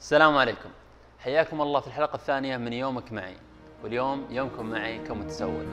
السلام عليكم، حياكم الله في الحلقة الثانية من يومك معي، واليوم يومكم معي كمتسول.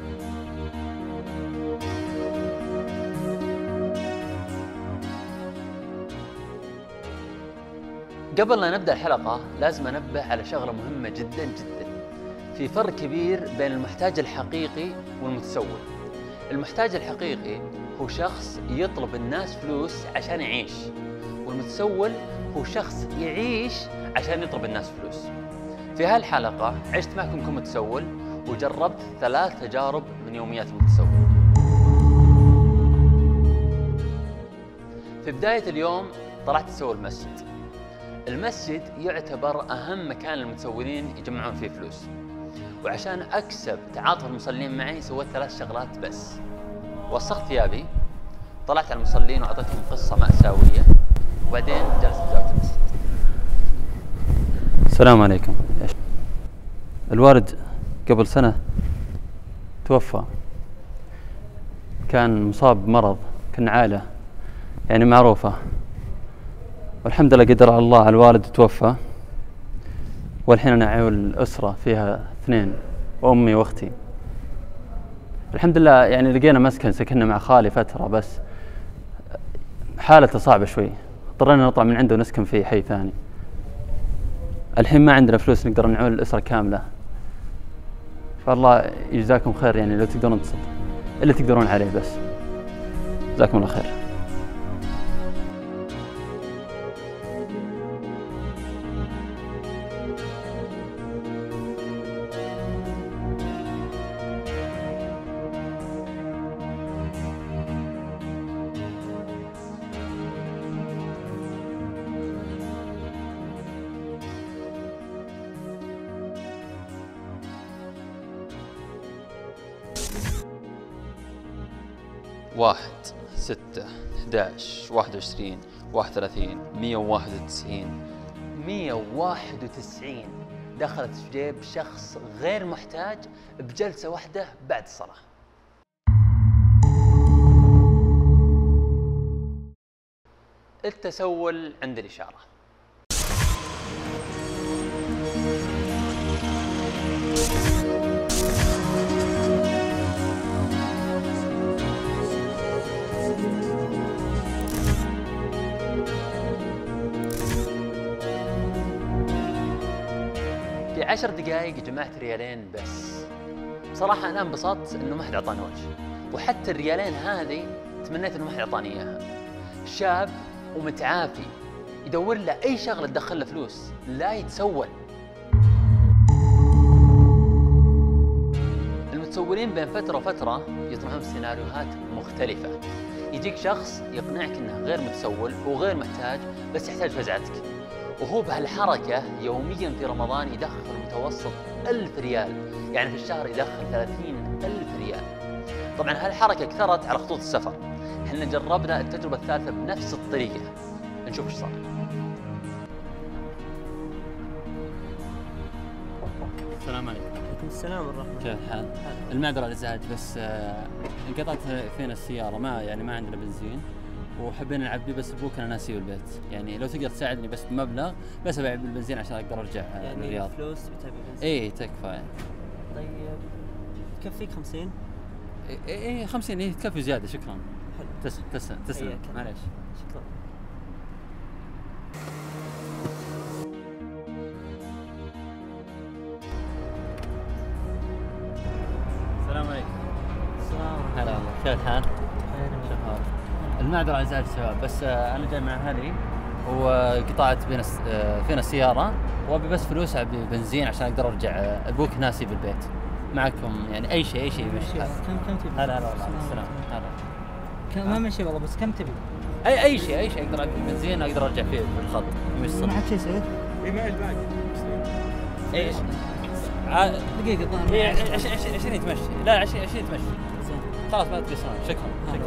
قبل لا نبدأ الحلقة لازم أنبه على شغلة مهمة جدا جدا. في فرق كبير بين المحتاج الحقيقي والمتسول. المحتاج الحقيقي هو شخص يطلب الناس فلوس عشان يعيش، والمتسول هو شخص يعيش عشان يطلب الناس فلوس. في هالحلقة عشت معكم كمتسول وجربت 3 تجارب من يوميات المتسول. في بداية اليوم طلعت أسوي المسجد. المسجد يعتبر أهم مكان المتسولين يجمعون فيه فلوس، وعشان أكسب تعاطف المصلين معي سويت 3 شغلات بس. وسخت ثيابي، طلعت على المصلين وأعطيتهم قصة مأساوية، وبعدين جلست زاوية المسجد. السلام عليكم. الوالد قبل سنة توفى، كان مصاب بمرض، كان عائلة يعني معروفة، والحمد لله قدر على الله على الوالد توفى. والحين أنا عيول أسرة فيها 2، وأمي وأختي. الحمد لله يعني لقينا مسكن، سكننا مع خالي فترة، بس حالته صعبة شوي، اضطرينا نطلع من عنده ونسكن في حي ثاني. الحين ما عندنا فلوس نقدر نعول الأسرة كاملة، فالله يجزاكم خير، يعني لو تقدرون تصدقوا اللي تقدرون عليه، بس جزاكم الله خير. واحد، 6، 11، 21، 31، 191، 191 دخلت في جيب شخص غير محتاج بجلسة واحدة بعد الصلاة. التسول عند الإشارة. في 10 دقائق جمعت 2 ريالين بس. بصراحة أنا انبسطت إنه ما حد أعطاني وجه، وحتى ال2 هذه تمنيت إنه ما حد أعطاني إياها. شاب ومتعافي يدور له أي شغلة تدخل له فلوس، لا يتسول. المتسولين بين فترة وفترة يطرحون سيناريوهات مختلفة. يجيك شخص يقنعك إنه غير متسول وغير محتاج، بس يحتاج فزعتك، وهو بهالحركة يومياً في رمضان يدخل متوسط 1000 ريال، يعني في الشهر يدخل 30,000 ريال. طبعاً هالحركة كثرت على خطوط السفر. احنا جربنا التجربة الثالثة بنفس الطريقة، نشوف ايش صار. السلام عليكم. وعليكم السلام ورحمة الله. كيف الحال؟ المعذرة على الإزعاج، بس انقطعت فينا السيارة، ما عندنا بنزين، وحبينا نعبي، بس ابوك انا ناسيه البيت، يعني لو تقدر تساعدني بس بمبلغ، بس ابيع بالبنزين عشان اقدر ارجع يعني الرياض. فلوس بتبي بنزين؟ اي تكفى يعني. طيب تكفيك 50؟ اي 50 اي تكفي زيادة، شكرا. حلو. تسلم إيه، معليش. شكرا. السلام عليكم. السلام. هلا والله، كيف الحال؟ شغال. المعذرة على الإزعاج شباب، بس أنا جاي مع أهلي وقطعت فينا السيارة، وأبي بس فلوس، أبي بنزين عشان أقدر أرجع. أبوك ناسي بالبيت، معكم يعني أي شيء يمشي الحال. كم تبي؟ هلا والله. السلام. هلا. ما مشي والله، بس كم تبي؟ أي شيء أقدر أبي بنزين أقدر أرجع فيه بالخط يمشي. ما حد شيء يصير؟ اي معي الباقي. إيش؟ دقيقة الظاهر. إيه 20 يتمشي، لا 20 يتمشي. زين. خلاص ما تقصرون، شكرا.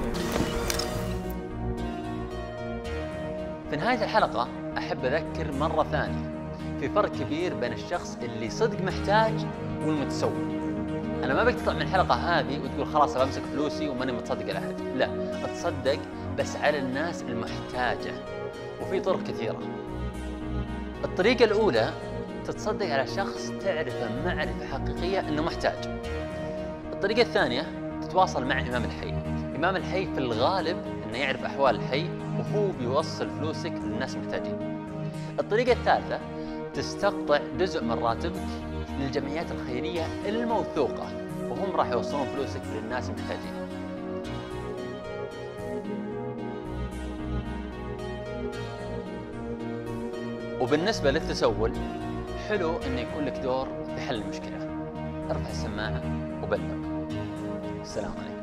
في نهاية الحلقة أحب أذكر مرة ثانية في فرق كبير بين الشخص اللي صدق محتاج والمتسول. أنا ما بك تطلع من الحلقة هذه وتقول خلاص بمسك فلوسي وماني متصدق على أحد، لا، اتصدق بس على الناس المحتاجة، وفي طرق كثيرة. الطريقة الأولى تتصدق على شخص تعرفه معرفة حقيقية أنه محتاج. الطريقة الثانية تتواصل مع إمام الحي. إمام الحي في الغالب أنه يعرف أحوال الحي وهو بيوصل فلوسك للناس المحتاجين. الطريقة الثالثة تستقطع جزء من راتبك للجمعيات الخيرية الموثوقة وهم راح يوصلون فلوسك للناس المحتاجين. وبالنسبة للتسول، حلو أن يكون لك دور في حل المشكلة. ارفع السماعة وبلغ. السلام عليكم.